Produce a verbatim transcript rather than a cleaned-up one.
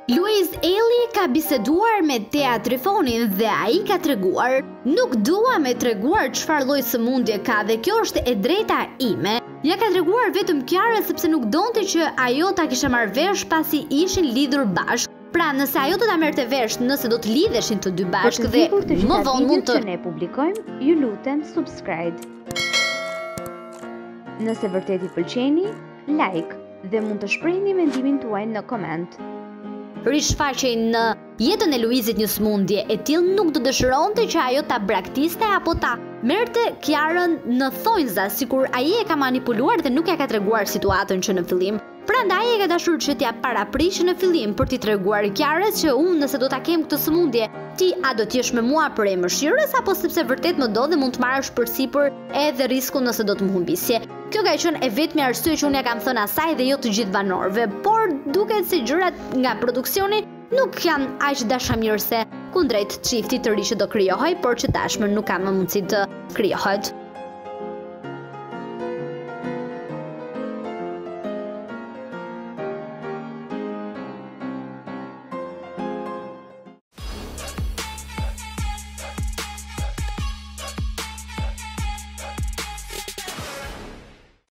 Louise Ellie ka biseduar me Tea Trifonin dhe ai ka treguar: "Nuk dua me treguar çfarë lloj sëmundje ka dhe kjo është e drejta ime." Ja ka treguar vetëm Kiara sepse nuk donte që ajo ta kisha marrë vesh pasi ishin lidhur bashkë. Pra, nëse ajo do ta merrte vesh nëse do të lidheshin të dy bashkë dhe më vonë mund të që ne publikojmë, ju lutem subscribe. Nëse vërtet i pëlqeni, like dhe mund të shprehni mendimin tuaj në koment. Rishfaqej në jetën e Luizit një sëmundje e tillë nuk do dëshironte që ajo ta braktiste apo ta merrte Kiarën në thonjza, sikur ai e ka manipuluar dhe nuk ja ka treguar situatën që në fillim. Prandaj e ka dashur që t'ja paraprishë në fillim për t'i treguar Kiarës që unë nëse do ta kem këtë sëmundje, ti a do t'jesh me mua për e mëshirës apo sepse vërtet më do dhe mund të marrësh përsipër edhe risku nëse do të më humbisje. Kjo ka qenë e vetmi arsye që unë ja kam thënë asaj dhe jo të gjithë banorëve, por duket se gjërat nga produksioni nuk janë aq dashamirëse kundrejt çiftit të ri që do krijohej, por që tashmë nuk ka më mundësi të krijohet.